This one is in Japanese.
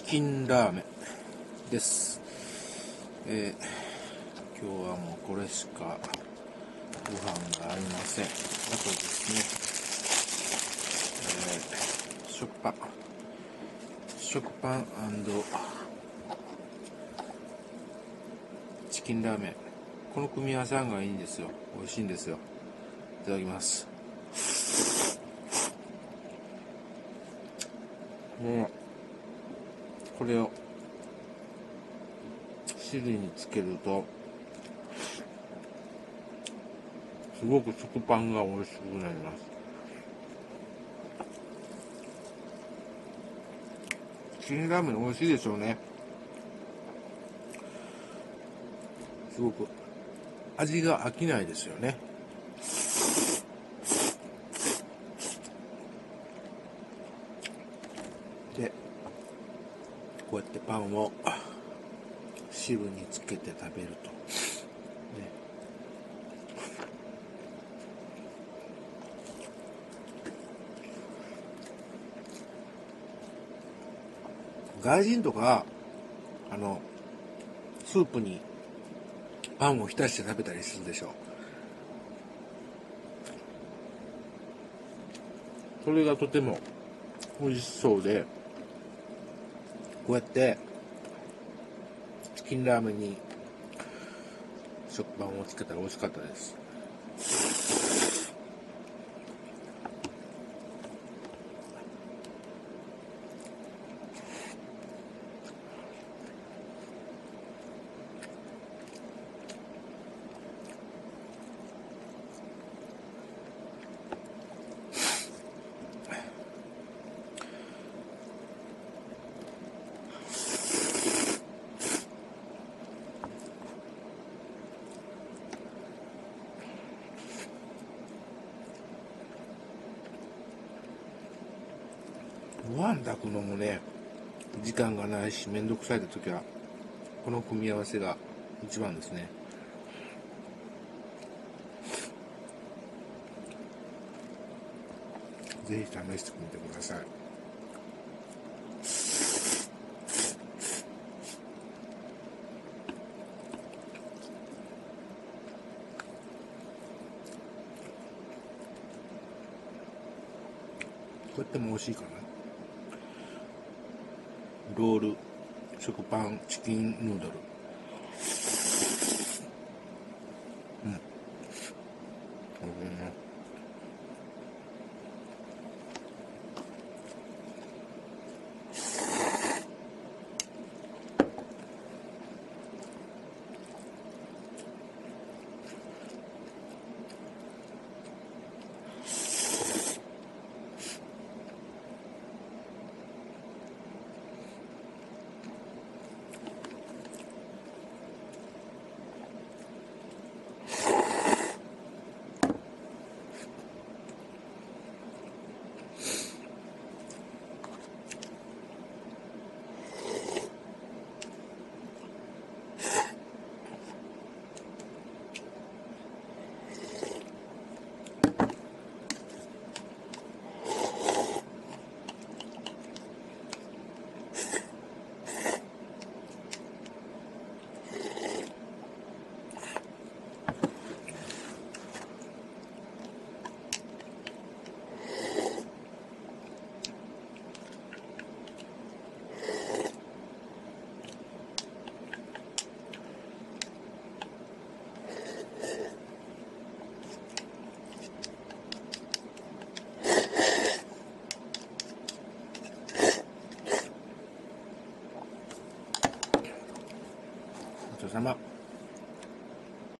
キンラーメンです。今日はもうこれしかご飯がありません。あとですね、食パンチキンラーメン、この組み合わせがいいんですよ。美味しいんですよ。いただきます。これを汁につけるとすごく食パンが美味しくなります。チキンラーメン美味しいでしょうね。すごく味が飽きないですよね。で、こうやってパンを汁につけて食べると、ね、外人とかスープにパンを浸して食べたりするでしょう。それがとても美味しそうで、こうやってチキンラーメンに食パンをつけたら美味しかったです。ご飯炊くのもね、時間がないしめんどくさい時はこの組み合わせが一番ですね。ぜひ試してみてください。こうやっても美味しいかな。ロール、食パン、チキンヌードル。ごちそうさま。